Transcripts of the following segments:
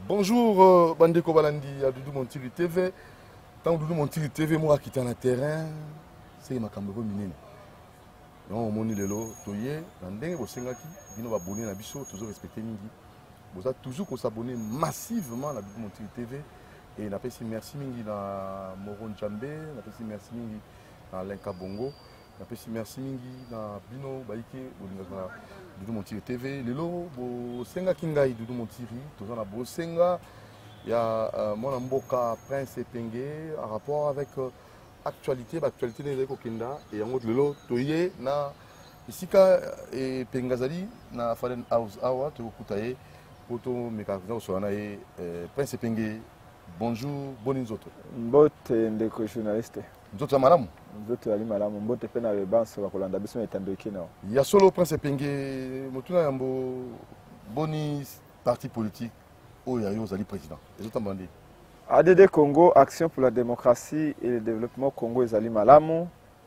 Bonjour, Bandeko Balandi, à Doudou Montiri TV. Tant Doudou Montiri TV, moi qui suis dans le terrain, c'est ma caméra minine. Non, mon lelo, toye, l'andeng, vous sengaki, bino abonné na biso, toujours respecté mingi. Vous avez toujours qu'on s'abonner massivement à Doudou Montiri TV. Et on a fait merci mingi dans Moron Djambé, on a fait merci mingi dans Lenka Bongo, on a fait merci mingi dans Bino Baïke, Doudou Montiri TV. Lelo, vous sengaki ngai Doudou Montiri, toujours na bo senga. Il y a mon Mboka Prince Epenge en rapport avec l'actualité des Kokenda et en autre lelo toye na isika et Pengazali na Fallen House Awa to kutaye poto mekavina osona e Prince Epenge. Bonjour, bonne nzoto. Mbote ndeko journaliste. Nzoto ya malamu. Nzoto ali malamu mbote pe na bebanso bakolanda biso etandeki na. Ya solo Prince Epenge motuna yambo boni parti politique. ADD Congo, Action pour la démocratie et le développement Congo Ezali Malamu.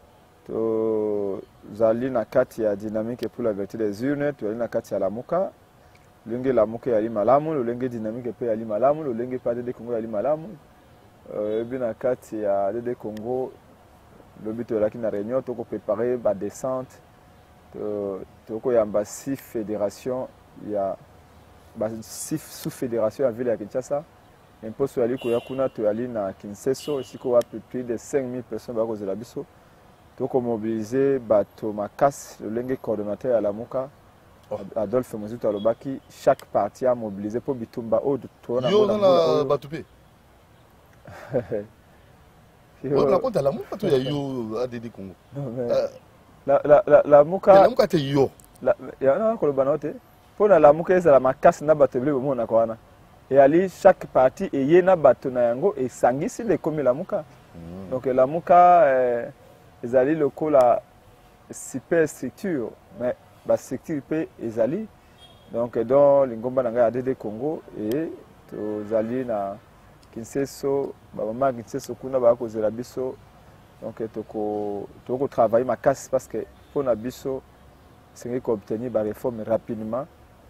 Zali na kati ya dynamique pour la vérité des urnes, tu na kati ya Lamuka. Lenge Lamuka yali Malamu, le lenge dynamique pe yali Malamu, le lenge pas ADD Congo yali Malamu. Ebi na kati ya ADD Congo, le but la na réunion to ko préparer ba descente. To ko yamba 6 fédérations ya sous-fédération à ville à Kinshasa. Impôt sur la Koyakuna, tu as na Kinseso, ici qu'on a plus de 5000 personnes à cause de la biso. Donc on mobilisé Bato Makas, le lingue coordonnateur à la Mouka, Adolphe Mouzouto Alobaki, chaque parti a mobilisé pour Bitumba Ode. Yo dans la Batoupe. La compte à la Mouka, tu as yo ADD Congo. La Mouka. La Mouka, tu yo. Il y a un colobanote. Pour la Mouka, c'est la macasse na batebli au monde na et ali chaque partie et yena bato na yango et sangisi les comme la Mouka. Donc la Mouka ezali le ko la super structure mais ba structure pe ezali donc dans lingomba nanga ADD Congo et to zali na Kinseso ba mama Kinseso kuna ba ko zela biso donc to travailler macasse parce que pour na biso c'est qu'on obtenir ba réforme rapidement.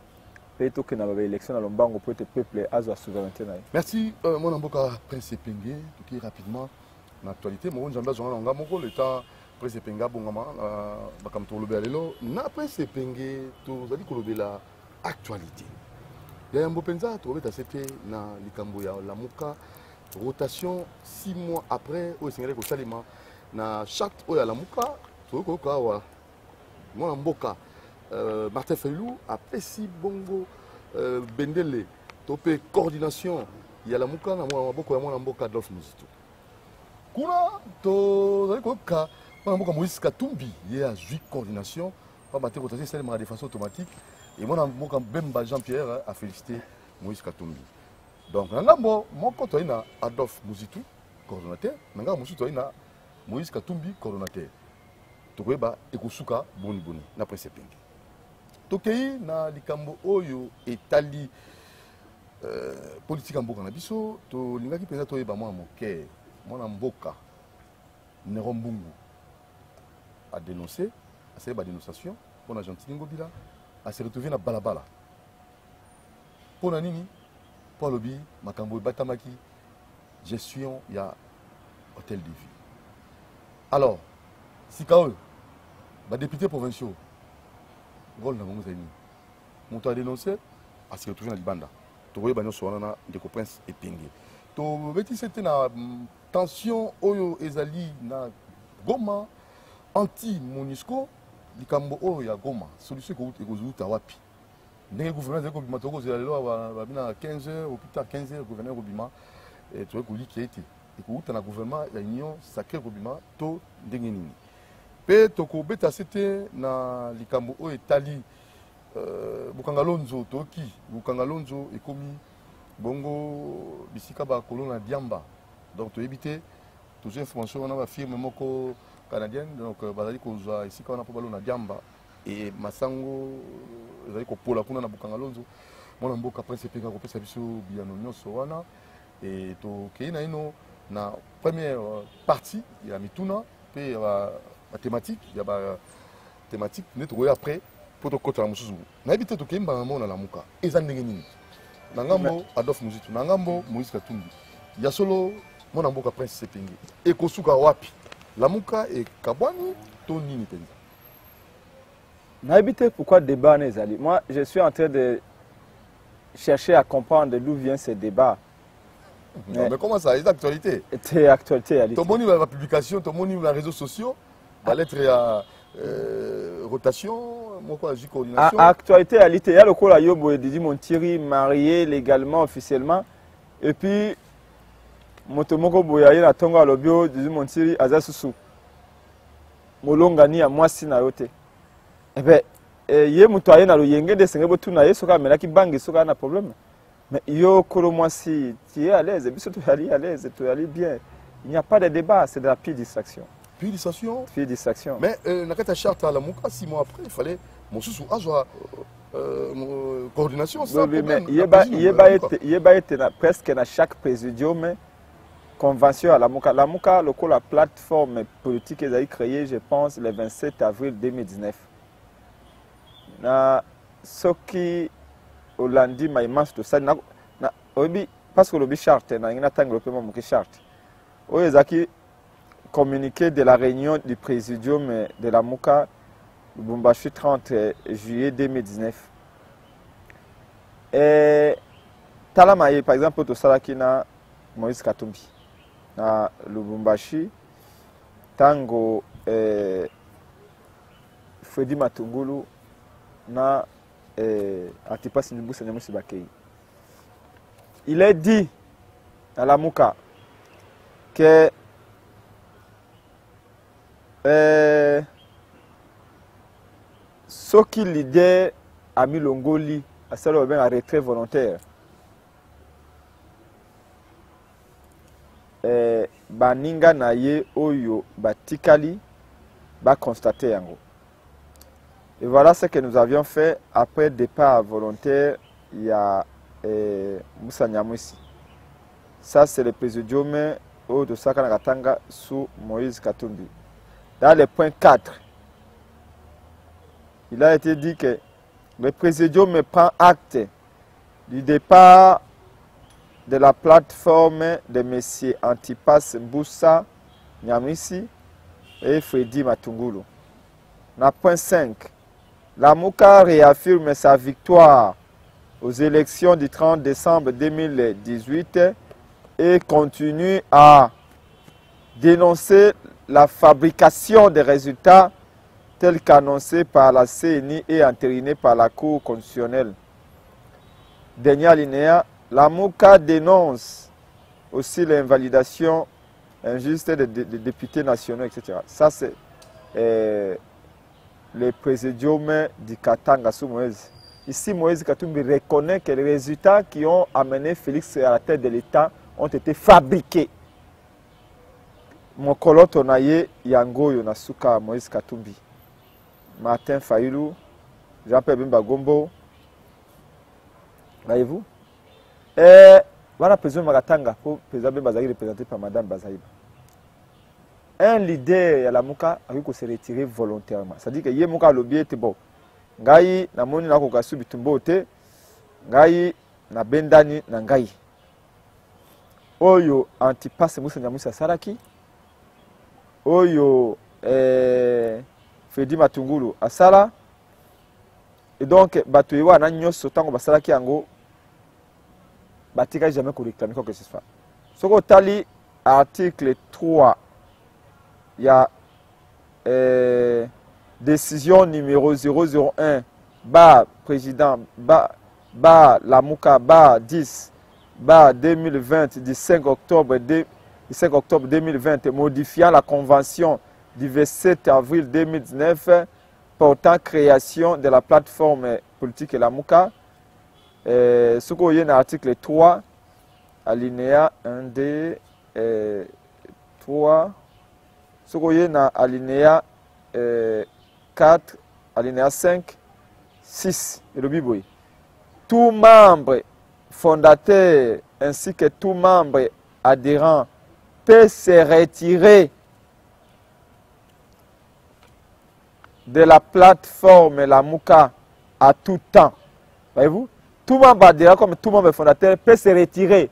Merci, mon amboka Prince Epenge, qui rapidement l'actualité. Mon jamba zonga nga moko le temps Prince Epenge bongama bakam to lobe alelo na Prince Epenge to zali ko lobela actualité. Ya yambo penza to beta c'était na likambo ya Lamuka rotation 6 mois après au singale ko salima na charte o ya Lamuka to ko kawa mon amboka Martin Fayulu a pesi bongo bendele topé coordination il y a la muka na maboko ya mwana mboka Adolphe Mouzito kuna to zali ko ka mwana mboka Moïse Katumbi il a joué coordination pas mater rotation c'est de façon automatique et mwana mboka Bemba Jean-Pierre a félicité Moïse Katumbi donc ngambo moko to ina Adolphe Mouzito coordinateur ngambo Mouzito ina Moïse Katumbi coordinateur to koyeba ekosuka boni na Prince Epenge tokei na likambo oyo etali politique mboka na biso to lingaki penza toyeba mwa moke mwana mboka Nero Mbungu a dénoncé a fait ba dénonciation pour na Gentili Ngobila a se retrouver na balabala pour na nini pour lobi makambo batamaki gestion ya hôtel de ville alors si kaol ba député provinciaux rôle na bango zani moto a dénoncé a se retrouver na libanda to koyeba nyonso wana na ndeko Prince Epenge to beti c'était na tension oyo ezali na Goma anti Monisco likambo oyo ya Goma solution ekozuluta wapi ndenge gouvernement zeko bima toko zela lelo babina 15h au plus tard 15h gouverneur Robima et to ko liki ete ekouta na gouvernement ya union sacré Robima to ndenge nini pe toko beta c'était na likambo oyo etali Bukangalonzo toki Bukangalonzo ekomi bongo bisika ba kolona Diamba donc to éviter toutes les informations on a firme moko canadienne donc bazali kozwa ici on a pas balona Diamba et masango ezali ko pola kuna na Bukangalonzo mona mboka Prince Epenge ko pesa biso biano nyonso wana et to keina ino na première partie ya mituna pe la thématique, il y a la thématique, nous après, pour te côté la moussou. N'habitez tout qui est dans la Muka. Et ça n'est Nangambo Adolphe Muzitu, Nangambo Moïse Katumbi. Ya solo mon amboka Prince Sepengi. Et Kosuka wapi. Lamuka et Kabwani Toni Nipenza. N'habitez pourquoi débat n'est allé. Moi, je suis en train de chercher à comprendre d'où vient ce débat. Mais comment ça? C'est l'actualité. C'est l'actualité. Ton moni la publication, ton moni les réseaux sociaux, la lettre à rotation, moi quoi, coordination. Actualité, il y a le coup là, Yobo et Didi Montiri marié légalement, officiellement. Et puis, Motomoko Boyaye na Tonga Lobio, Didi Montiri, Azasusu. Molongani à moi si na yote. Eh bien, yé mutoye na lo yenge de sengebo tuna ye soka melaki bangi soka na problème. Mais yo kolo moi si tu es à l'aise, et puis tu es à l'aise, tu es allé bien. Il n'y a pas de débat, c'est de la pure distraction. Pure distraction. Pure distraction. Mais dans cette charte à la Mouka, 6 mois après, il fallait mon sous à coordination. Ça, oui, mais il y a presque dans chaque présidium convention à la Mouka. La Mouka, la plateforme politique qu'ils ont créée, je pense, le 27 avril 2019. Ce qui au lundi maïmas de ça parce que le charte na ina tango pe mo charte o ezaki communiqué de la réunion du présidium de la Mouka Lubumbashi 30 juillet 2019 et talamaye par exemple to salaki na Moïse Katumbi na Lubumbashi tango Fredi Matungulu na Antipas Ndubusa Nyamusi Bakei. Il est dit à la Mouka que ce qui l'idée a mis l'Ongoli à celle où un retrait volontaire. Baninga naye oyo batikali ba constater yango. Et voilà ce que nous avions fait après le départ volontaire. Il y a Moussa Nyamwisi. Ça, c'est le présidium de Sakanakatanga sous Moïse Katumbi. Dans le point 4, il a été dit que le présidium prend acte du départ de la plateforme de M. Antipas Mbusa Nyamwisi et Fredi Matungulu. Dans le point 5, la Mouka réaffirme sa victoire aux élections du 30 décembre 2018 et continue à dénoncer la fabrication des résultats tels qu'annoncés par la CNI et entérinés par la Cour constitutionnelle. Dernier alinéa, la Mouka dénonce aussi l'invalidation injuste des députés nationaux, etc. Ça, c'est le présidium du Katanga sous Moïse. Ici, Moïse Katumbi reconnaît que les résultats qui ont amené Félix à la tête de l'État ont été fabriqués. Mon coloto naye yangoyo nasuka Moïse Katumbi. Martin Fayulu, Jean-Pierre Bemba Gombo. Voyez-vous? Et voilà, président Magatanga, pour président Bemba Zahir, représenté par Madame Bazaïba. Un leader à la Mouka a pu se retirer volontairement. C'est-à-dire que Yé Mouka lobby était bon. Ngai na moni na kokasu bitumbo te. Ngai na bendani na ngai. Oyo Antipas Mbusa Nyamusi Saraki. Oyo Fredi Matungulu asala. Et donc bato yewa na nyoso tango basalaki yango batika jamais ko réclamer quoi que ce soit. Soko tali article 3 il y a décision numéro 001 bas président bas la Mouka bas 10 bas 2020 du 5 octobre 2020 modifiant la convention du 27 avril 2019 portant création de la plateforme politique et la Mouka. Ce qu'il y a dans l'article 3 alinéa 1 D 3 ce qu'il y a dans alinéa 4, alinéa 5, 6, et le Biboui. Tout membre fondateur ainsi que tout membre adhérent peut se retirer de la plateforme la Mouka à tout temps. Voyez-vous? tout membre adhérent comme tout membre fondateur peut se retirer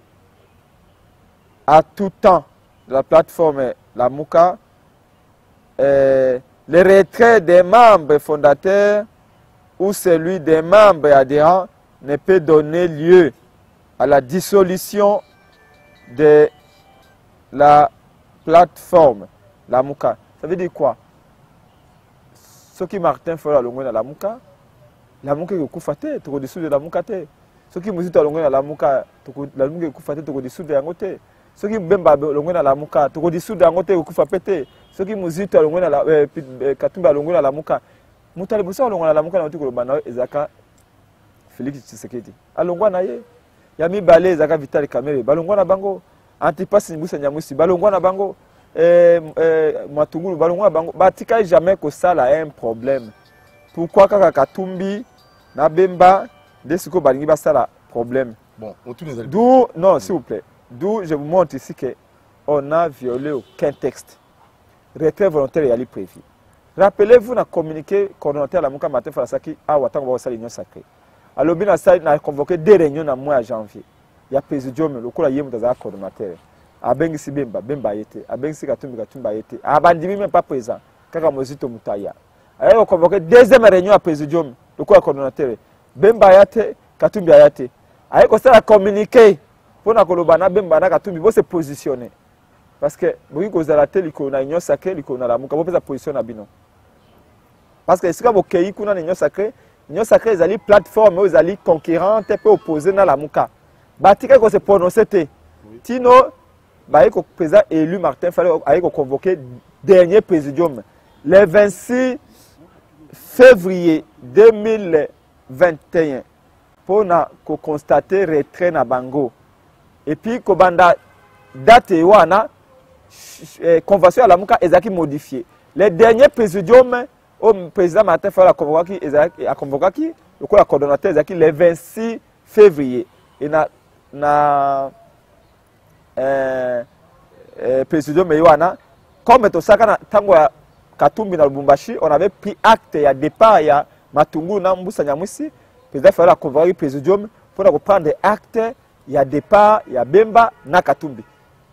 à tout temps de la plateforme Lamuka. Le retrait des membres fondateurs ou celui des membres adhérents ne peut donner lieu à la dissolution de la plateforme Lamuka. Ça veut dire quoi? Ce qui Martin fait à Lamuka, Lamuka est koufate, tu es dessous de Lamuka. Ce qui musique à Lamuka, Lamuka est koufate, tu es dessous de Yangote. Ce qui bemba Lamuka, tu es dessous de Yangote, tu koufate. Ce qui musique à Katumba Lamuka. Moutali Boussa Lamuka, tu es Ezaka Félix Tshisekedi. Alongwa na ye. Yami Balé, Ezaka Vital Kamere. Balongwa na bango. Antipas Nibusa Nyamusi. Balongwa na bango. Matungulu balongwa bango. Batika jamais que ça là un problème. Pourquoi Kaka Katumbi na Bemba Desiko Balingi Basala problème. Bon, on tourne les D'où, non, s'il vous plaît. D'où je vous montre ici qu'on n'a violé aucun texte. Retrait volontaire et ali prévu. Rappelez-vous, on a communiqué coordonnateur à la Mouka Martin Falasaki à Ouattang Wawasa l'Union Sacrée. Alors, on a convoqué 2 réunions dans le mois de janvier. Il y a présidium, le coup là, il y a un coordonnateur. Abengisi Bemba, Bemba Yete. Abengisi Katumbi, Katumba Yete. Abandimi même pas présent. Kakamozito Moutaya. Alors, on a convoqué 2e réunion à présidium, le coup à coordonnateur. Bemba Yate, Katumbi Yate. Alors, on a communiqué pour que Kolobana Bemba Katumbi se positionner. Parce que, vous voyez que la télé, il y a une sacrée, il y a la mouka, vous pouvez positionner à Bino. Parce que si vous avez une union sacrée, l'union sacrée, ils ont une plateforme, ils ont une concurrente, ils peuvent opposer à la mouka. Batika, ils se prononcer. Tino, le président élu Martin Fallait a convoqué le dernier présidium. Le 26 février 2021, pour constater le retrait na Bango. Et puis, Kobanda date wana convention à la Mouka est modifiée. Le dernier présidium, le président Martin Fallait a convoqué le coordonnateur le 26 février. Et na présidium wana comme tout ça quand tango Katumbi na Lubumbashi, on avait pris acte il y a départ il y a Matungulu na Mbusa Nyamusi, président Fallait a convoqué le présidium pour prendre acte il y a départ il y a Bemba na Katumbi.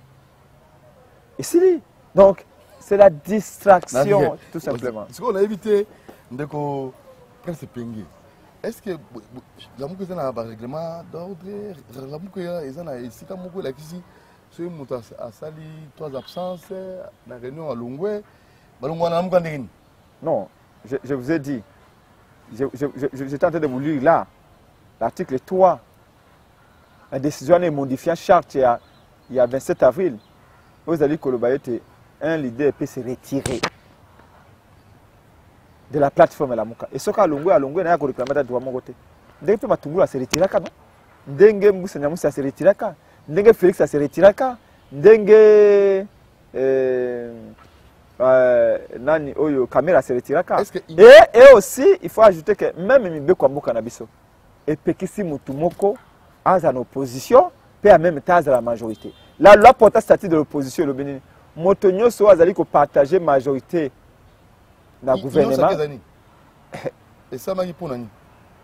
Ici, donc, c'est la distraction, tout simplement. Ce qu'on a évité de Prince Pengue, est-ce que la Mouka est un règlement d'ordre? La Mouka est un ici, quand Mouka est ici, c'est une moto à Sali, 3 absences, la réunion à Longwe, non, je vous ai dit, j'étais en train de vous lire là, l'article 3, la décision est modifiée en charte il y a 27 avril. Vous allez que un leader peut se retirer de la plateforme la Mouka. Et ce qu'à Longwe, il y a un réclamé de droit mon côté. Dès que Matungulu se retire, Denge Moussa Nyamusi se retire, Denge Félix se retire, Denge Nani Oyo Kamera se retire. Et aussi, il faut ajouter que même Mibeko Mouka Nabiso, et Pekisi Mutumoko, en opposition, peut en même temps à la majorité. La loi portant statut de l'opposition, le Bénin, Motonio soit allé partager majorité dans le gouvernement. Et ça m'a dit pour Nani.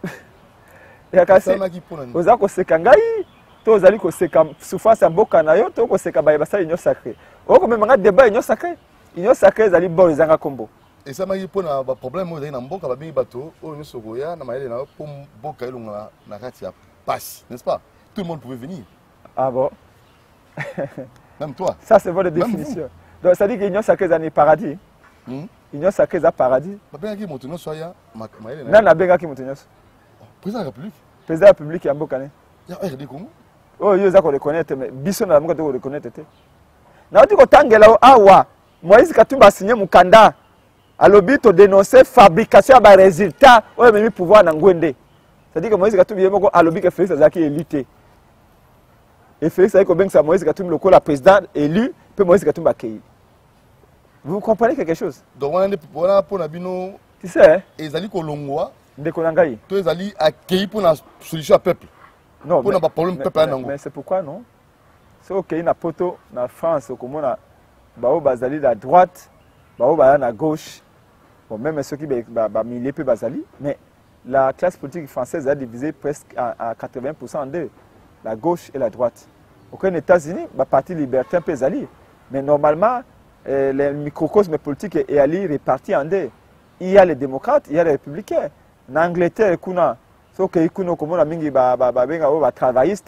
Vous avez dit que vous allez souffrance en Bokanayo, vous allez dit l'union sacrée. Vous avez même un débat l'union sacrée. L'union sacrée, vous allez dire les Zanga Combo. Et ça m'a dit pour un problème, vous avez dit que vous avez dit que vous avez dit que passe, n'est-ce pas? Tout le monde pouvait venir. Ah bon? Même toi. Ça, c'est votre définition. Donc, ça dit que l'union sacrée est un paradis. L'union sacrée est un paradis. Président de la République. Président de la République, il y a un beau canet. Oh, il y a un reconnaître, mais Bisson n'a pas de reconnaître. N'a dit que Tangela, Awa, Moïse Katumba a signé Mukanda. À l'objet de dénoncer fabrication de résultats, on a mis pouvoir dans Gwende. C'est-à-dire que Moïse Katumbi a l'objet que Félix Azaki est lutté. Et Félix Azaki a Moïse Katumbi le président élu, puis Moïse Katumbi a accueilli. Vous comprenez quelque chose? Donc voilà pour Nabino. Tu sais? Et Zali Kolongwa. Ndekonangai. Tu es allé accueillir pour la solution à peuple. Non. Pour pas problème peuple à Nango. Mais c'est pourquoi non? C'est ok, na poto na France, comme on a bao bazali la droite, bao bazali la gauche. Bon, même ceux qui ba milieu peu bazali, mais la classe politique française a divisé presque à 80% en deux, la gauche et la droite. Aux États-Unis, le parti libertin peut aller. Mais normalement, le microcosme politique est allé réparti en deux. Il y a les démocrates, il y a les républicains. En Angleterre, il y a des travaillistes,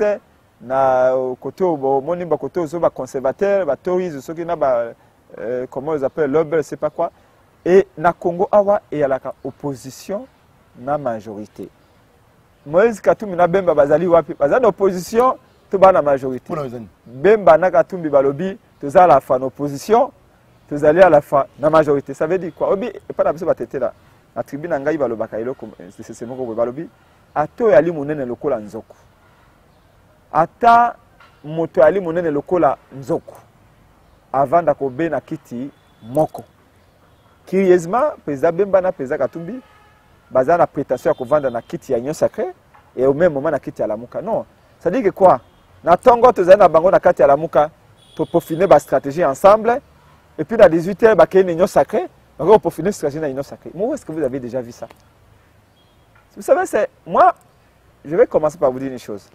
des conservateurs, des touristes, comment ils appellent, l'Uber, je ne sais pas quoi. Et na Congo, il y a l'opposition, na majorité. Moïse Katumbi na Bemba bazali wapi, bazali opposition, tout ba na majorité. Bemba na Katumbi balobi, tout à la fin opposition, tout allez à la fin na majorité. Ça veut dire quoi? Obi et pas la besoin batete là. La tribune ngai balobaka ilo c'est moko balobi. Ato yali munene lokola nzoku. Ata moto yali munene lokola nzoku. Avant d'akobe na kiti moko. Curieusement, président Bemba na président Katumbi baza na prétention à vendre na kiti ya Union Sacrée et au même moment na kiti ya Lamuka. Non, ça dit que quoi? Na tongo tozali na bango na kiti ya Lamuka pour peaufiner ba stratégie ensemble et puis à 18h ba créer une Union Sacrée, on va peaufiner stratégie na Union Sacrée. Moi, est-ce que vous avez déjà vu ça? Vous savez, c'est moi, je vais commencer par vous dire une chose.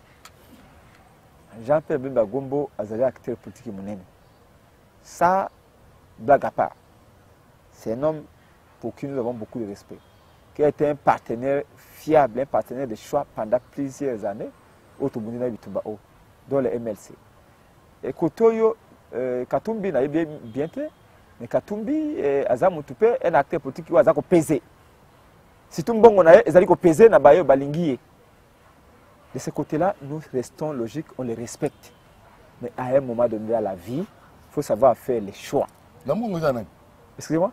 Jean-Pierre Bemba Gombo azali acteur politique monene. Ça, blague à part. C'est un homme pour qui nous avons beaucoup de respect, qui a été un partenaire fiable, un partenaire de choix pendant plusieurs années au Tobunina Bitumba, dans le MLC. Et Kotoyo, Katumbi n'a bien été, mais Katumbi, Azamutupe, un acteur politique qui a pesé. Si tout le monde a pesé, n'a pas balingué. De ce côté-là, nous restons logiques, on les respecte. Mais à un moment donné dans la vie, il faut savoir faire les choix. Excusez-moi?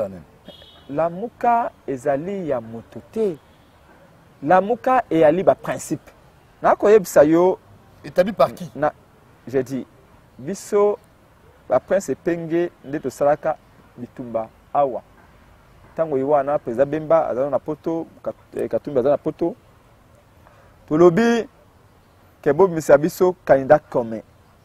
La Mouka est allée à mototé. La Mouka est allée à principe. Établi par qui? J'ai dit, Bisso, la prince Penge, de Salaka, Bitumba, Awa. Tango Iwana, président Bemba, Azana Poto, Katumba Azana Poto. Tolobi, Kebo Misabiso, candidat commun.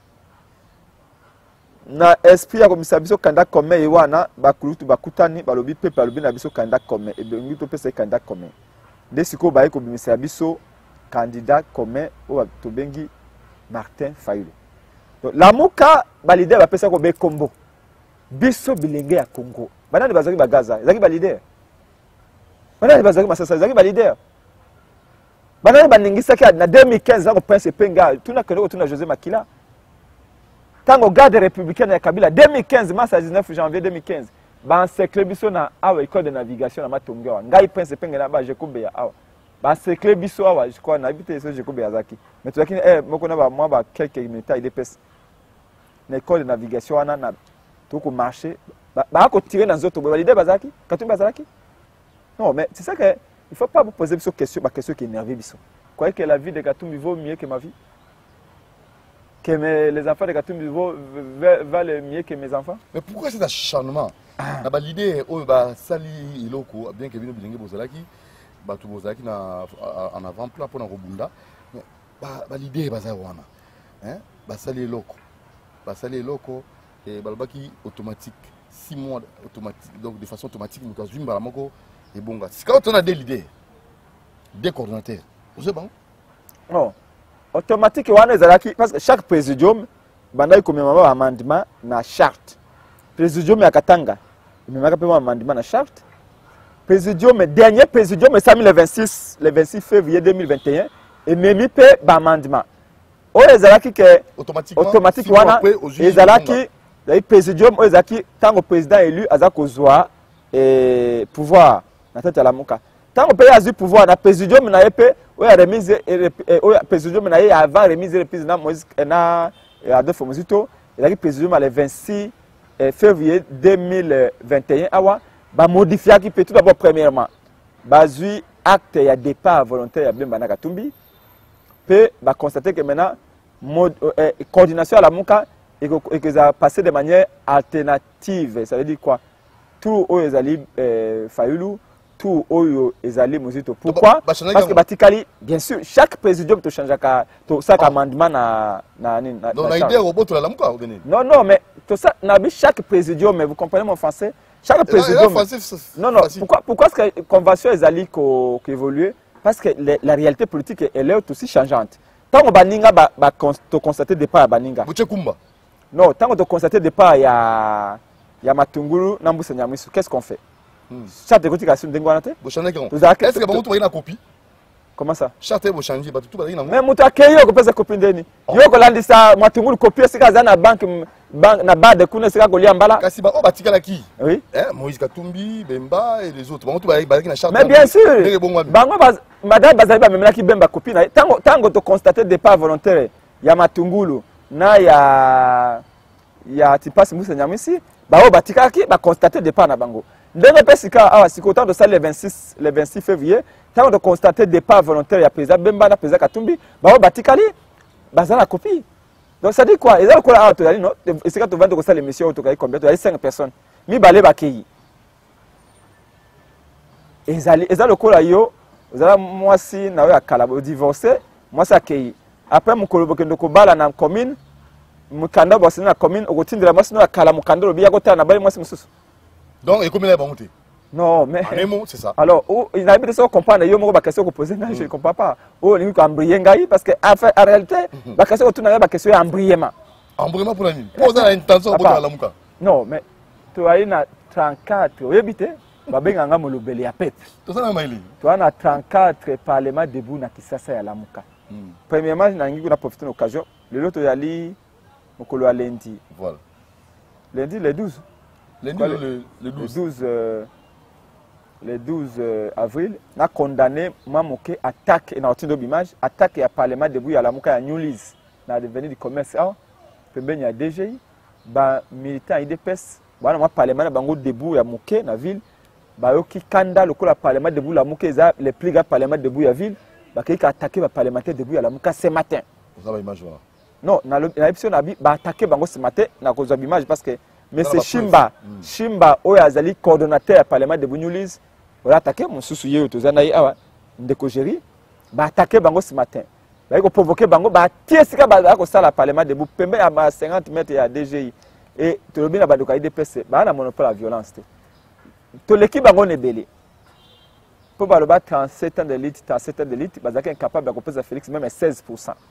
Na esprit ya komisa biso candidat commun ewana bakulutu bakutani balobi pe balobi na biso candidat commun et bengi to pesa candidat commun de siko baye ko bimisa biso candidat commun o to bengi Martin Fayulu. Donc la Muka balide ba pesa ko be kombo biso bilenge ya Congo banani bazaki ba Gaza ezaki ba leader banani bazaki masasa ezaki ba leader banani baningisa ki na 2015 za ko prince penga tuna kelo tuna José Makila. Quand on garde républicain de Kabila, 2015, mars 19 janvier 2015, ban secret biso na awa école de navigation na Matongewa. Ngai prince pengena ba Jekobe ya awa. Ban secret biso awa, je crois na habité so Jekobe Yazaki. Mais tu vois moko na ba moi ba quelques minutes il dépêche. Na école de navigation wana na to ko marcher, ba ko tirer dans autres ba leader bazaki, Katumbi bazaki. Non, mais c'est ça que il faut pas vous poser biso question, ba question qui énerve biso. Croyez que la vie de Katumbi vaut mieux que ma vie? Que les enfants de Katumbi valent mieux que mes enfants? Mais pourquoi cet acharnement? L'idée est sali iloko, bien que Bino Bilingue Bozalaki, Batu Bozalaki en avant-plan pour Robunda. L'idée est basée à sali iloko. Sali iloko et balbaki automatique, 6 mois automatique, donc de façon automatique, nous avons Baramoko et Bonga. Quand on a des idées, des coordonnateurs, vous savez bon? Non. Automatique parce que chaque présidium banda comme un amendement na charte. Présidium ya Katanga, il me un amendement na charte. Présidium dernier présidium est le 26 février 2021 et même pe ba amendement. O ezalaki que automatique wana ezalaki le présidium o ezalaki tango président élu azakozwa et pouvoir na tête ya la Muka. Tant que le pays a eu pouvoir, le présidium n'a pas remise le présidium n'a avant remise le président Moïse na deux fois Mosito, il a le présidium le 26 février 2021 awa ba modifier qui peut tout d'abord premièrement bazui acte ya départ volontaire ya Bemba na Katumbi peut ba constater que maintenant coordination à la Muka et que ça a passé de manière alternative, ça veut dire quoi? Tout aux ali Fayulu tout oyo ezali muzito. Pourquoi? Parce que batikali bien sûr chaque présidium to change to ça amendement na donc la idée robot la Muka. Non mais tout ça na chaque présidium, mais vous comprenez mon français, chaque président. Non, non, facile. pourquoi est-ce que la convention est allée évoluer? Parce que la réalité politique elle est aussi changeante. Tant que Baninga va constater départ à Baninga. Non, tant que constater départ il y a Matungulu, Nambusa Nyamisu, qu'est-ce qu'on fait? Charte de cotisation d'Engwanate? Est-ce que vous avez une copie? Comment ça? Charte de changer, mais mutu akeyo ko pesa copie ndeni. Yo ko landisa Matungulu copie sika za na bank na bade kuna sika ko liambala. Kasi ba o batikala ki? Oui. Moïse Katumbi, Bemba et les autres. Bango to ba na charte. Mais bien sûr. Bango madame bazali ba memela ki Bemba copie na tango to constater départ volontaire ya Matungulu na ya Tipasi Musa Nyamisi ba o batikala ki ba constater départ na bango. Ndenge pesika awa siko tant de ça le 26 février. Tant de constater départ volontaire, il y a président Bemba, il y a président Katumbi, bah on batikali, bah ça la copie. Donc ça dit quoi? Et là quoi ah tu as dit non? Et c'est quand tu vas de ça l'émission tu as combien? Tu as 5 personnes. Mi balé bakeyi. Et ça le quoi yo, ça moi si na yo kala divorcé, moi ça keyi. Après mon kolobo kendo ko bala na commune, mukanda bosi na commune, okotindira moi sino kala mukanda lo biya kota na bali moi si mususu. Donc et combien la bonté? Non, mais. C'est ça. Alors, il a dit de comprendre. Il y a une question que poser, je ne comprends pas. Oh, il y a un parce que en réalité, la question que tu as question est embrayement. Embrayement pour la nuit. Vous avez l'intention de la mouka. Non, mais tu as une 34. Vous habitez Babenganga Molobeli à Pet. Tu as une 34 parlements debout na Kisasa ya la mouka. Premièrement, je vais profiter de l'occasion. Le lot, il y a le lundi. Voilà. Lundi, le 12. Lundi, le 12. Le 12 avril, on a condamné Mamoké attaque et notre image attaque et parlement debout à la Mouka à New Lease dans l'avenue du commerce A il y a DGI ba militant IDPS ba na parlement na bango debout à Mouké na ville ba yo ki kanda le parlement debout la Mouké za les plus grands parlement debout à ville ba ki attaquer ba parlementaire debout à la Mouka ce matin. Vous avez image voilà. Non, na l'émission na bi ba attaquer bango ce matin na cause image parce que mais c'est Shimba oyo azali coordonnateur parlement debout New Lease. On a attaqué mon sous-souillé au Tozanaï, Ndekogeri, bah attaqué Bango ce matin. Bah il a provoqué Bango, bah tiens c'est que ça la parlement de Boupembe à 50 mètres à DGI et tout le bien à Badoka IDPC, bah on a monopole à la violence. Tout l'équipe Bango n'est belé. Pour Baloba 37 ans d'élite, bah Zaki est incapable de composer Félix même 16%.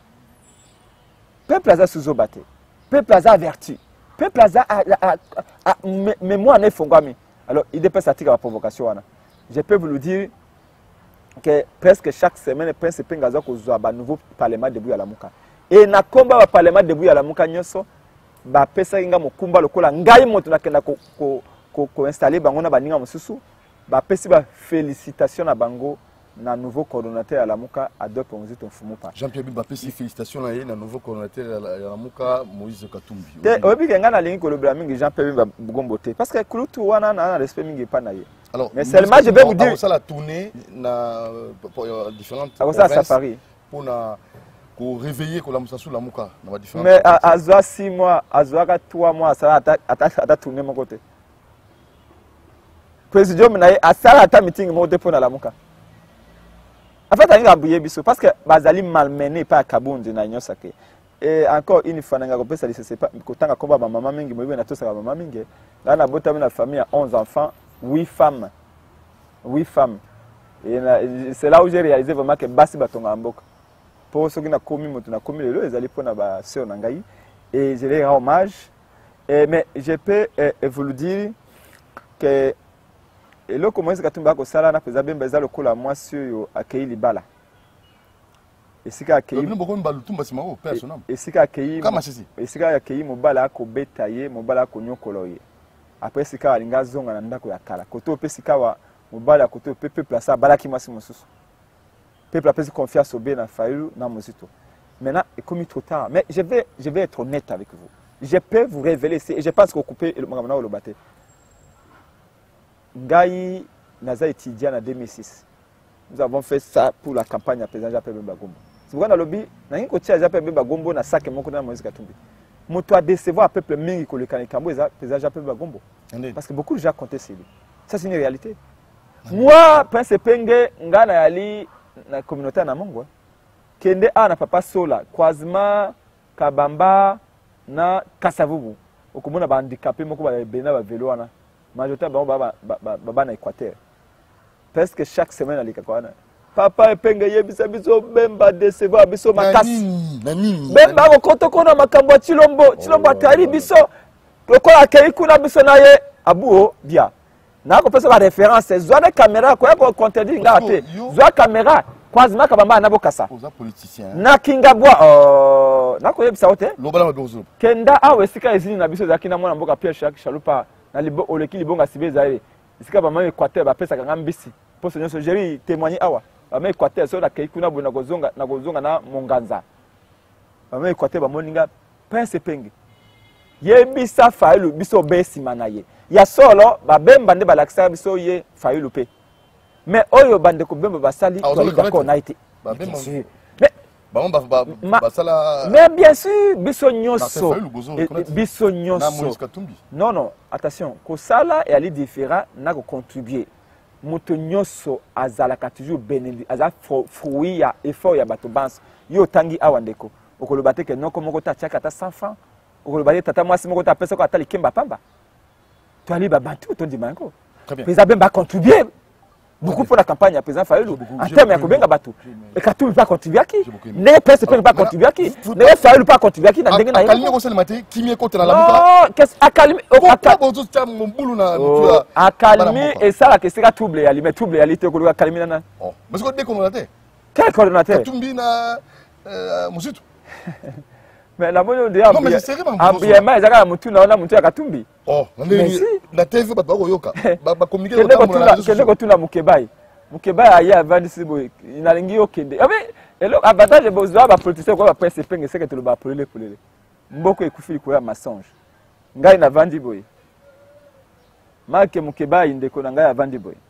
Peu Plaza sous-obaté, Peu Plaza averti, Peu Plaza a mémoire n'est fongami. Alors IDPC attire la provocation. Je peux vous le dire que presque chaque semaine, Prince Pengaza a un nouveau parlement debout à la Mouka. Et na combat parlement debout à la Mouka nyoso, ba pesa inga mokumba lokola ngai moto na kenda ko installer bango na baninga mosusu, ba pesi ba félicitations na bango na nouveau coordonnateur à la Mouka adopte on dit ton fumupa. Jean-Pierre Bimba pesi félicitations na nouveau coordonnateur à la Mouka Moïse Katumbi. Te obi kenga na lingi ko lobela mingi Jean-Pierre Bimba bugombote parce que kulutu wana na respect mingi pa na ye. Alors, mais seulement je vais vous dire ça la tournée na différentes pour réveiller ko la musa sous la Mouka na différentes. Mais azwa 6 mois, azwa 3 mois ça ata tourner mon côté. Président na a ça ata meeting mo dépôt na la Mouka. En fait, il y a un biso parce que bazali malmené par Kabundi na nyosake. Et encore une fois nga kopesa c'est pas kotanga komba maman mingi mo na tosa maman mingi. Là na bota na famille à 11 enfants. 8 femmes. 8 femmes. Et c'est là où j'ai réalisé vraiment que Bassi Batonga Mboka. Pour ceux qui n'ont commis, ils allaient pour la sœur Nangaï. Et je les rends hommage. Mais je peux vous le dire que le commence à tomber au salon, à faire le coup la moi sur accueillir les balles. Et si accueillir. Et si accueillir mon bala à bétailler, mon bala à cognon coloré. Après c'est quand alinga zonga na ndako ya kala koto pe sikawa mobala koto pe placer balaki masi mosusu peuple a confiance au na Fayulu na mosito maintenant il comme trop tard mais je vais être honnête avec vous je peux vous révéler et je pense que couper le magana o lobaté ngai naza étudiant en 2006 nous avons fait ça pour la campagne à président Jean-Pierre Bemba Gombo c'est pourquoi na lobby na ngi ko tia Jean-Pierre Bemba Gombo na sac moko na Moïse Katumbi. Moto a décevoir peuple mingi ko le kanikambo eza président Jean-Pierre Bemba Gombo parce que beaucoup de gens comptaient sur lui. Ça c'est une réalité. Moi Prince Penge ngana yali na communauté na Mongo. Kende a na papa sola Kwazima Kabamba na Kasavubu. Okomona ba handicapé moko ba bena ba vélo wana. majorité baba na Équateur presque chaque semaine alika kwana papa epenge yebisa biso bemba décevoir biso makasi bemba ko kotokona makambo chilombo atari biso lokola akei kuna biso na ye abuo dia na ko pesa ba référence zwa na caméra ko ko contredire ngate zwa caméra kwazima kabamba na bokasa oza politicien na kingabwa na ko yebisa ote lobala mabezo kenda awe sika ezini na biso zaki na mwana mboka Pierre Chalupa na libo oleki libonga sibeza ile sika ba mama Équateur ba pesa kanga mbisi pour ce nyonso jeri témoigner awa ba mama Équateur so na kei kuna bona kozonga na monganza ba mama Équateur ba moninga prince penge yebisa failu biso besima na ye ya solo ba bemba nde balakisa biso ye failu pe mais oyo bande ko bemba basali to d'accord na été mais bien sûr biso nyonso non attention ko sala et ali différent na ko contribuer moto nyonso azalaka toujours bénéfice aza fruit ya effort ya bato bans yo tangi awa ndeko okoloba te ke noko moko ta tiaka ta 100 francs okoloba te tata mwasi moko ta pesa ko atali kemba pamba to ali ba bantu to dimango pesa bemba contribuer beaucoup pour la campagne à président Fayulu en termes ya kobenga bato et Katumbi pas contribuer qui ne pesa pas contribuer qui ne Fayulu pas contribuer qui na ndenge na akalimi ko sala mate kimi ko na la non qu'est-ce akalimi akalimi et ça la question trouble ya mais trouble ya lité ko akalimi na oh mais ko décoordonnateur quel coordonnateur Katumbi na Musitu mais la bonne de ambié mais ezaka mutu na mutu ya Katumbi oh la TV ba yoka ba communiquer kende ko tuna mukebai aya avandi sibo inalingi okende abe elo avantage bozwa ba politicien ko ba presse penge c'est que to ba polele mboko ekufili ko ya mensonge ngai na vandi boy make mukebai ndeko na ngai avandi boy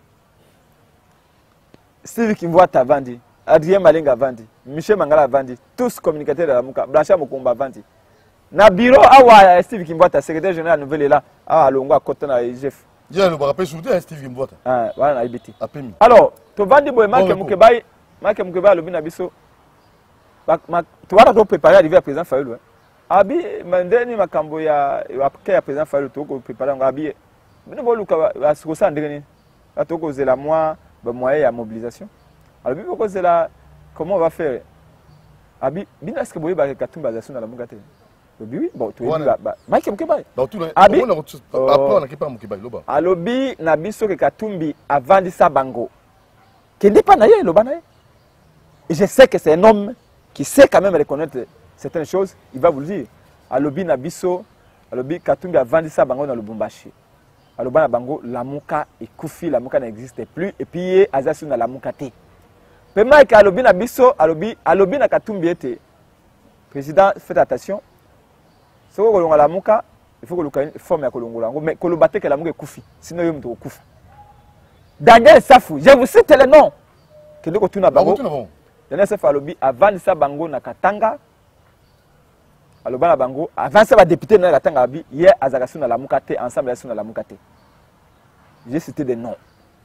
Steve Kimvwata avandi Adrien Malenga avandi Michel Mangala avandi tous communicateurs de la muka Blanchard Mukumba avandi na bureau awa Steve Kimvwata secrétaire général nouvelle là ah longo à côté na IGF je le rappelle surtout Steve Kimvwata ah voilà IBT apemi alors to vandi boy make mukebai lobina biso tu vas te préparer à arriver à président Fayulu abi mandeni makambo ya président Fayulu to ko préparer ngabi bino boluka ba sosa ndengeni atoko zela moi ba moyen ya mobilisation alors bibo ko zela comment on va faire abi bina est-ce que boye ba Katumbi za suna la mungate oui bon tu es là Mike Mukebai abi on a qui pas Mukebai loba alobi na biso ke Katumbi avandi sa bango kende pa na ye loba na ye et je sais que c'est un homme qui sait quand même reconnaître certaines choses il va vous le dire alobi na biso alobi Katumbi avandi sa bango na Lubumbashi aloba na bango lamuka ekufi lamuka n'existe plus et puis ye azasu na lamuka te pe Mike alobi na biso alobi na Katumbi ete président faites attention soko kolonga lamuka il faut que le forme ya kolongola mais koloba te ke lamuka ekufi sinon yo mto okufa Daniel Safu je vous cite le nom que le kotuna bango Daniel Safu alobi avandi sa bango na Katanga aloba na bango avant ça va député na Katanga abi hier azakasu na lamuka te ensemble asu na lamuka te j'ai cité des noms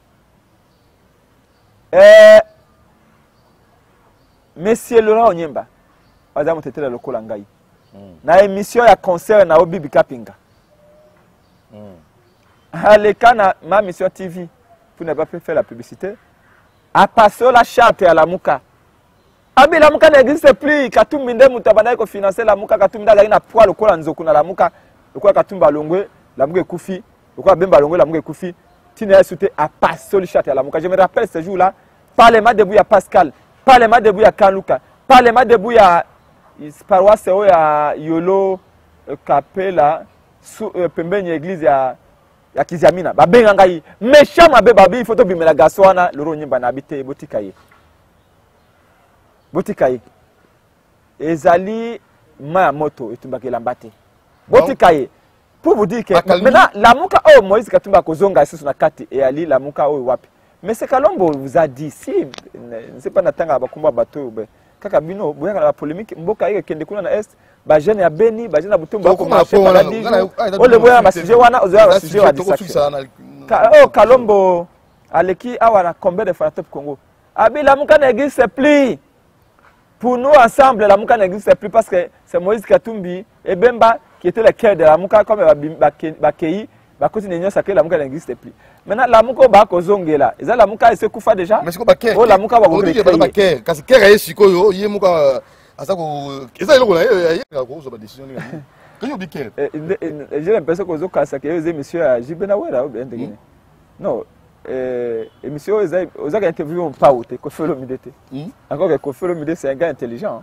Monsieur Laurent Onyemba azamu tetela lokola ngai na émission ya concert na Obibi Kapinga alekana ma mission TV pour ne pas faire la publicité a passé la charte à la muka abi la muka n'existe plus Katumbi nde mutabana ko financer la muka Katumbi ndala ina poa lokola nzoku na la muka lokola Katumbi alongwe la muka ekufi lokola Bemba alongwe la muka ekufi tina sauté a passé la charte à la muka je me rappelle ce jour là parlement debout ya Pascal parlement debout ya Kaluka parlement debout ya paroisse ya Yolo Kapela pembeni église ya Kiziamina babenga ngai méchant mabe babi photo bimela gaswana loro nyimba na habité botikaye ezali ma moto etumbaki lambate botikaye pour vous dire que maintenant la muka oh Moïse Katumbi kozonga sisi na kati et ali la muka oh wapi mais c'est Kalombo vous a dit si ne sais pas natanga bakumba bato kaka bino boyaka la polémique mboka yeke kende kuna na est ba jeune ya Beni ba jeune na Butumba ko marché ba diju o le boya masije wana ozoya masije wa disaka oh Kalombo aleki awara combien de fois top Congo abi la muka n'existe plus pour nous ensemble la muka n'existe plus parce que c'est Moïse Katumbi et Bemba qui était le cœur de la muka comme Bakei Bah, continue à que la Mouka n'existe plus. Maintenant, la Mouka va kozongela. Et ça, la Mouka se koufa déjà. Mais c'est quoi Baker? Oh, la Mouka va kozongela. On dit Baker. Parce que Kera est sikoyo, il y a Mouka. À ça qu'on. Et ça, il y a une décision. Quand il y a j'ai l'impression que les messieurs à Jibenawera. Non. Et monsieur, aux gars interviewés ont pas ôté. Kofelo Midete. Encore que Kofelo Midete, c'est un gars intelligent.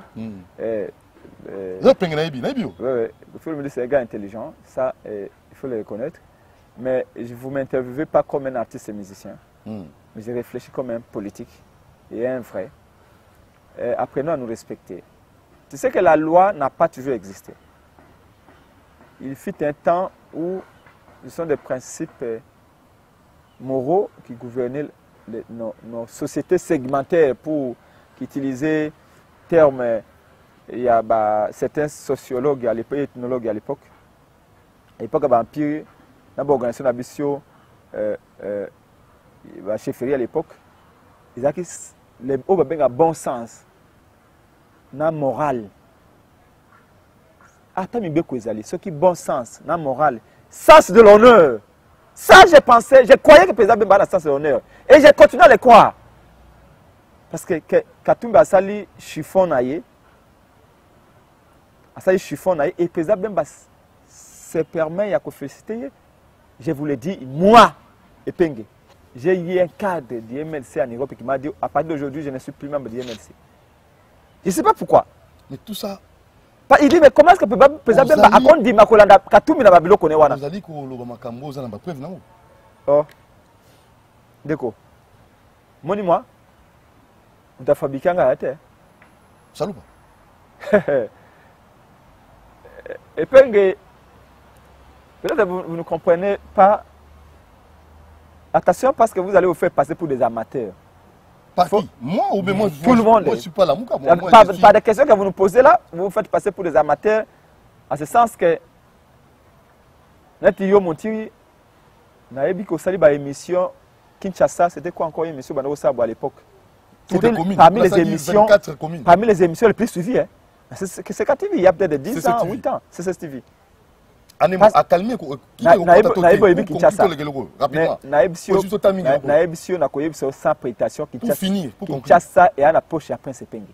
Kofelo Midete, c'est un gars intelligent. Ça, il faut le reconnaître. Mais je ne vous m'interviewez pas comme un artiste et musicien. Mais je réfléchis comme un politique et un vrai. Apprenons à nous respecter. Tu sais que la loi n'a pas toujours existé. Il fut un temps où ce sont des principes moraux qui gouvernaient nos sociétés segmentaires pour utiliser termes. Il y a certains sociologues à l'époque, ethnologues à l'époque. À l'époque, il y a une organisation d'ambition, la chefferie à l'époque. Ils ont les bon sens, na moral. Ce qui bon sens, na moral, sens de l'honneur. Ça, je pensais, je croyais que le président Bemba a le sens de l'honneur. Et j'ai continué à le croire. Parce que Katumba a sali chiffon naïe, et le président Bemba se permet de féliciter. Je vous le dis, moi, Epenge, j'ai eu un cadre du MLC en Europe qui m'a dit, à partir d'aujourd'hui, je ne suis plus membre du MLC. Je ne sais pas pourquoi. Mais tout ça... Il dit, mais comment est-ce que le président Bemba a dit que Katumbi n'a pas vu le Vous avez dit que le Makambo, ça n'a pas preuve, non? Oh. D'accord. Moi, vous avez fabriqué un gars. Salut. Epenge, peut-être que vous ne comprenez pas. Attention parce que vous allez vous faire passer pour des amateurs. Par qui? Moi ou bien moi? Tout le monde. Moi, je ne suis pas là. Par des questions que vous nous posez là, vous vous faites passer pour des amateurs. En ce sens que, Natiyo Montiri, Naebi Kosali, émission Kinshasa, c'était quoi encore une émission à l'époque? Parmi les émissions les plus suivies. Hein. C'est KTV, il y a peut-être 10 ans, 8 ans. C'est CCTV. À calmer, sans prétention, pour finir, Kinshasa et à la poche après c'est Penge.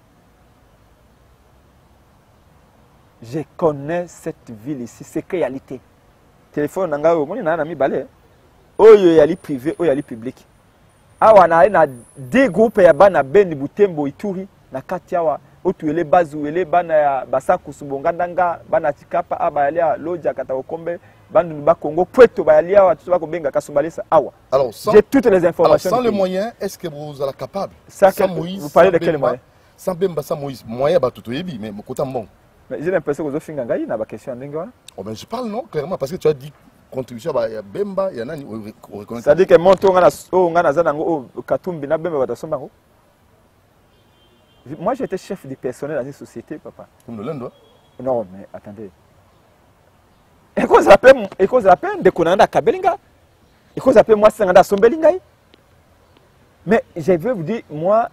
Je connais cette ville ici, c'est réalité. Téléphone, on a un ami balé. Oh, il y a les privés, oh, il y a les publics. Ah, on a des groupes, il y a Ben Butembo, Ituri, na Katiawa. Otu ele bazu ele bana basaku subongandanga bana tikapa abalia loja kataokombe bandu ba Congo Puerto balia watu bako benga kasumbalisa awa. Alors j'ai toutes les informations. Alors, sans les moyens, est-ce que vous êtes capable? Sans Moïse, vous parlez de quels moyens? Sans Bemba, sans Moïse, moyen ba tout yebi mais côté bon. Mais j'ai l'impression que vous finga ngai na ba question ndinga. Oh ben je parle non clairement parce que tu as dit contribution ba ya Bemba ya nani reconnaître. Ça dit que monto ngana zanango Katumbi na Bemba batasomba ngo. Moi, j'étais chef du personnel dans une société, papa. Comme le lundi? Non, mais attendez. Et qu'on s'appelle de Konanda Kabelinga. Et qu'on s'appelle moi Sanganda Sombelinga. Mais je veux vous dire, moi,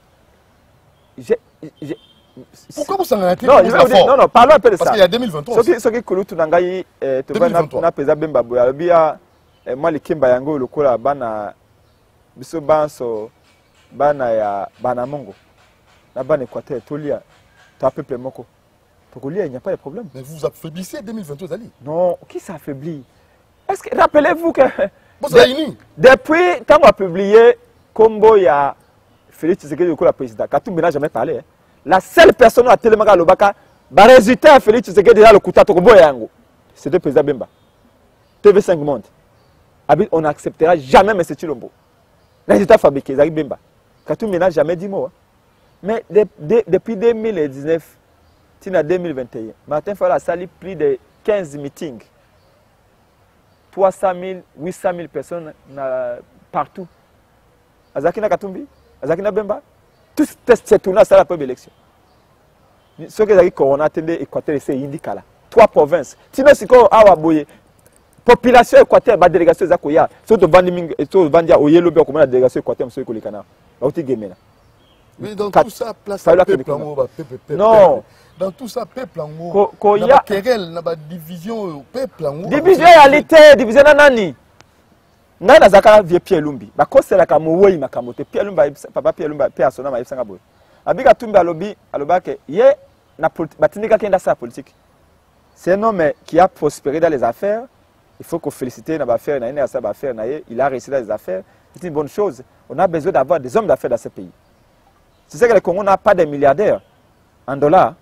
pourquoi vous s'engagez? Non, parlons un peu de ça. Parce qu'il y a 2023. Ce qui est cool, tu n'as pas pesé Bemba Boya. Moi, les Kimba Yango, le Kola, Bana, Biso Banso, Bana ya Banamongo. Là-bas, en Équateur, Tolia, tu as un peuple moko. Togolia, il n'y a pas de problème. Mais vous affaiblissez 2022, Ali. Non, qui s'affaiblit? Est-ce que, rappelez-vous que. Depuis, quand on a publié Combo, il y a Félix Tshisekedi, le président, Katumbi n'a jamais parlé. Hein. La seule personne à Télémaga Lobaka, le résultat, Félix Tshisekedi, le Kouta Tokombo Yango. C'était le président Bemba. TV5 Monde. On n'acceptera jamais M. Chilombo. Résultat fabriqué, Zari Bemba. Katumbi n'a jamais dit mot. Hein. Mais depuis 2019, jusqu'à 2021, Martin Fayulu a sali plus de 15 meetings. 300 000, 800 000 personnes partout. Azakina Katumbi, Azakina Bemba, tout ce tournage, c'est la première élection. Ce que j'ai corona, Équateur, c'est Indicala. 3 provinces. Sinon, c'est quoi, Awaboye. Population Équateur, la délégation Zakoya. Surtout Vandia, Oyelo, comme la délégation Équateur, M. Kolikana. Mais dans tout ça, place à peuple. Non. dans tout ça, peuple en haut. Il y a querelle, il y a division, peuple en haut. Division réalité, division nanani. Ngai nazaka vie Pierre Lumbi. Ba kosela ka mowoyi makamote. Pierre Lumba papa Pierre Lumba pe asona ma yebsanga boy. Abika tumbi alobi alobake ye na politique batindika kenda sa politique. C'est un homme qui a prospéré dans les affaires. Il faut qu'on félicite dans les affaires, il a réussi dans les affaires. C'est une bonne chose. On a besoin d'avoir des hommes d'affaires dans ce pays. C'est ça que le Congo n'a pas de milliardaires en dollars.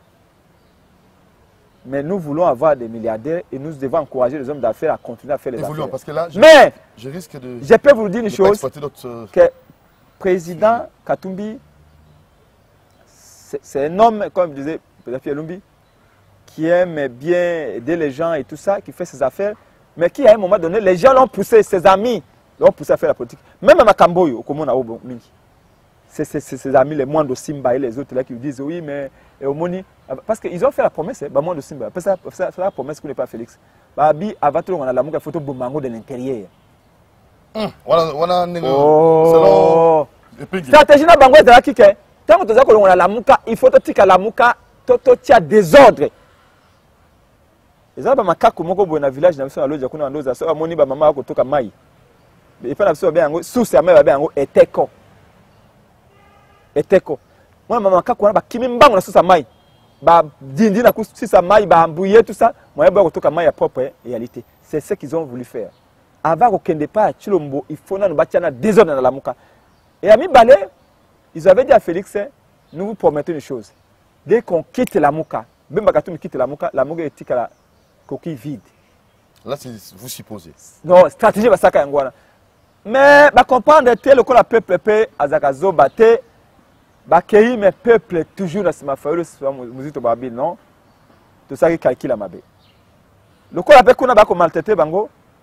Mais nous voulons avoir des milliardaires et nous devons encourager les hommes d'affaires à continuer à faire les affaires. Parce que là, mais je risque de... Je peux vous dire une chose, que le président Katumbi, c'est un homme, comme disait Pierre Lumbi, qui aime bien aider les gens et tout ça, qui fait ses affaires, mais qui à un moment donné, les gens l'ont poussé, ses amis l'ont poussé à faire la politique. Même à Makamboyo, comme on a dit, c'est ses amis, les moines de Simba et les autres là qui lui disent oui, mais Omoni, parce qu'ils ont fait la promesse, les moines de Simba, c'est la promesse qu'on n'est pas Félix. Babi, avant tout, on a la mouka photo Bomango de l'intérieur. Oh, stratégie na bango de la kike. Tant que on a la mouka, il faut que la mouka, toto tia désordre. Ezaba makako moko bo na village na biso na loja kuna ndoza so amoni ba mama ko toka mai. Mais il faut na biso ba yango sous ya mai ba yango eteko. Eteko. Moi mama makako na ba kimi mbango na sous sa mai. Ba dindi na sous sa mai ba mbouiller tout ça. Moi ba ko toka mai ya propre réalité. C'est ce qu'ils ont voulu faire. Avant qu'on ne pas à Chilombo, il faut nous battre dans désordre dans la mouka. Et à Mibale, ils avaient dit à Félix, nous vous promettons une chose. Dès qu'on quitte la mouka, même si on quitte la mouka est à la coquille vide. Là, vous supposez. Non, stratégie va ça. Mais comprendre que le peuple a Zakazo batté, mais peuple toujours dans ce mafia, c'est babil non. Tout ça qui calcule à ma bé. Le coup après qu'on a pas maltraité bango.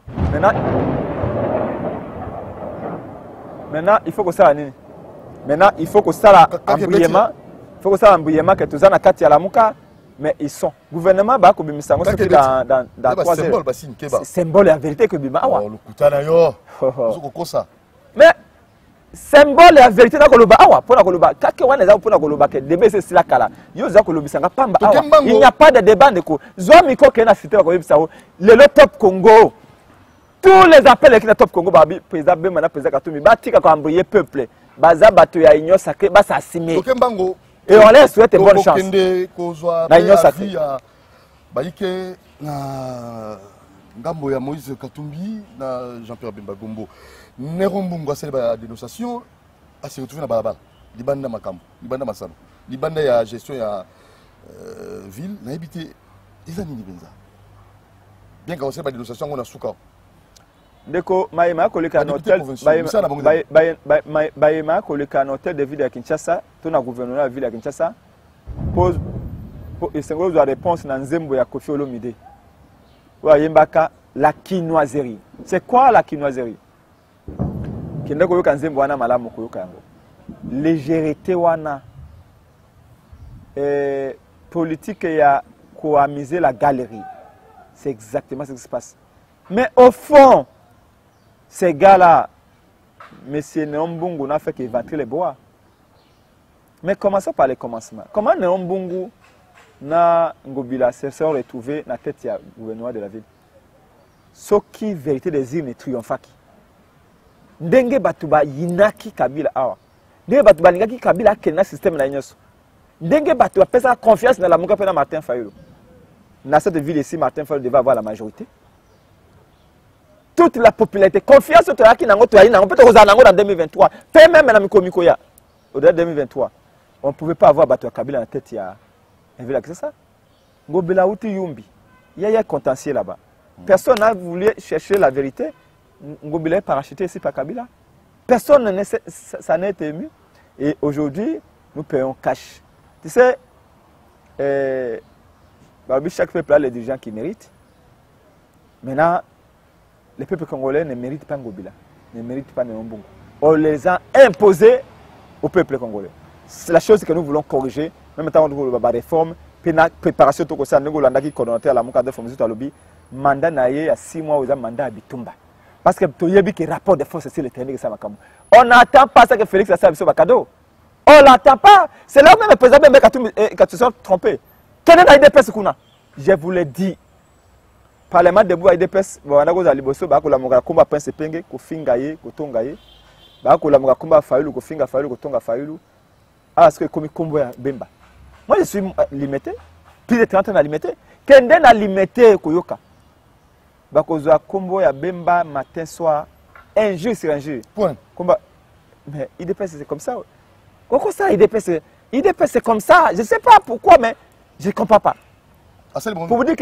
Maintenant, il faut que ça aille. Maintenant, il faut que ça embrouillement. Il faut que ça embrouillement que tout ça na kati ya la muka, mais ils sont. Gouvernement ba ko bimisa ngo dans 3 heures. Symbole en vérité que bima awa. Le kutana yo. Zoko ça. Mais symbole en vérité na koloba awa, pona koloba. Kake wana za pona koloba ke debe c'est sila kala. Yo za kolobisa nga pamba awa. Il n'y a pas de débat ndeko. Zwa miko ke na cité ko bimisa o. Le top Congo. Tous les appels qui sont top Congo, président Bemana, président Katumbi, Batika a embrouillé peuple, Baza Batoya, Igno Sacré, Basa Simé. Et on leur souhaite bonne chance. Na Igno Sacré. Baïke, na Gambo ya Moïse Katumbi, na Jean-Pierre Bemba Gombo. Nerombungo a célébré la dénonciation, a se retrouvé dans Balabal. Libanda Makam, Libanda Massam. Libanda ya gestion ya ville, na habité. Ils ont mis Benza. Bien qu'on célèbre la dénonciation, on a Soukao. Deko maïma koleka un hôtel baïma koleka un hôtel de ville à Kinshasa tout na gouvernement de ville à Kinshasa pose et c'est une réponse dans Nzembo ya Koffi Olomide wa yembaka la quinoiserie. C'est quoi la quinoiserie? Kende koyoka Nzembo wana malamu koyoka yango légèreté wana politique ya coamiser la galerie. C'est exactement ce qui se passe. Mais au fond, ces gars-là, M. Neombungu n'a fait qu'éventrer les bois. Mais commençons par les commencements. Comment Neombungu n'a Ngobila se sont retrouvés dans la tête du gouvernement de la ville? Ce qui vérité des îles ne triomphaki. Ndenge batuba yinaki Kabila awa. Ndenge batuba lingaki Kabila kena système na nyoso. Ndenge batuba pesa confiance dans la muka pena Martin Fayulu. Dans cette ville ici, Martin Fayulu devait avoir la majorité. Toute la popularité, confiance au Toyaki Nango Toyaki Nango, peut-être aux Anango dans 2023, peut même dans Mikomikoya, au-delà de 2023, on ne pouvait pas avoir Bato Kabila dans la tête, il y a un village, c'est ça? Ngobela Outi Yumbi, il y a un contentieux là-bas. Personne n'a voulu chercher la vérité. Ngobela est parachuté ici par Kabila. Personne ça n'a été ému. Et aujourd'hui, nous payons cash. Tu sais, chaque peuple a les dirigeants qui méritent. Maintenant, les peuples congolais ne méritent pas Ngobila, ne méritent pas Neombungu. On les a imposés au peuple congolais. C'est la chose que nous voulons corriger. Même temps, nous voulons la réforme, la préparation, tout ça, nous voulons la coordonnateur à la Mouka de Fomuzu Talobi, mandat naïe à 6 mois, aux mandat à Bitumba. Parce que tu y a vu que le rapport de force, c'est le terrain que ça va comme. On n'attend pas ça que Félix a fait sur cadeau. On n'attend pas. C'est là où même le président Katumbi se sont trompés. Quel est l'IDPS kuna? Je vous l'ai dit. Parlement debout IDPS, bon, on a cause à Liboso, bah, la moka combat pense penge, ko fingaye, ko tongaye, bah, la moka combat faulu, ko finga faulu, ko tonga faulu. Ah, est-ce que comme combo ya Bemba? Moi, je suis limité. Plus de 30 ans à limité. Kenden a limité Koyoka. Bah, cause à combo ya Bemba matin soir, un jour sur un jour. Point. Combat. Mais IDPS c'est comme ça. Pourquoi ça IDPS c'est comme ça. Je ne sais pas pourquoi, mais je ne comprends pas. Ah, c'est le bon. Pour vous dire que.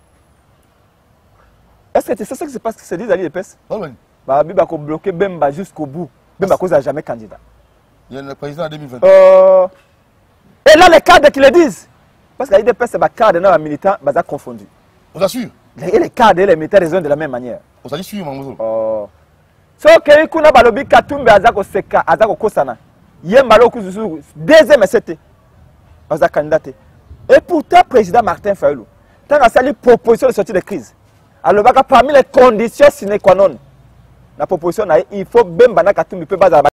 Est-ce que c'est ça qui se passe que c'est dit à l'IDPS? Oui. Bah, Biba a bloqué Bemba jusqu'au bout. Bemba cause n'a jamais candidat. Il y a le président en 2020. Et là, les cadres qui le disent. Parce que l'IDPS, c'est les cadres et les militants, ils sont confondus. On assure. Et les cadres et les militaires raisonnent de la même manière. On s'est sûr, Mamozo. Ce que kuna balobi Katumbe azako seka azako kosana. Yembalo kuzuzu deuxième c'était. Baza candidat. Et pourtant président Martin Fayulu, tant a sali proposition de sortie de crise. Alors parmi les conditions sine qua non. La proposition il faut Bemba na Katumbe peut baza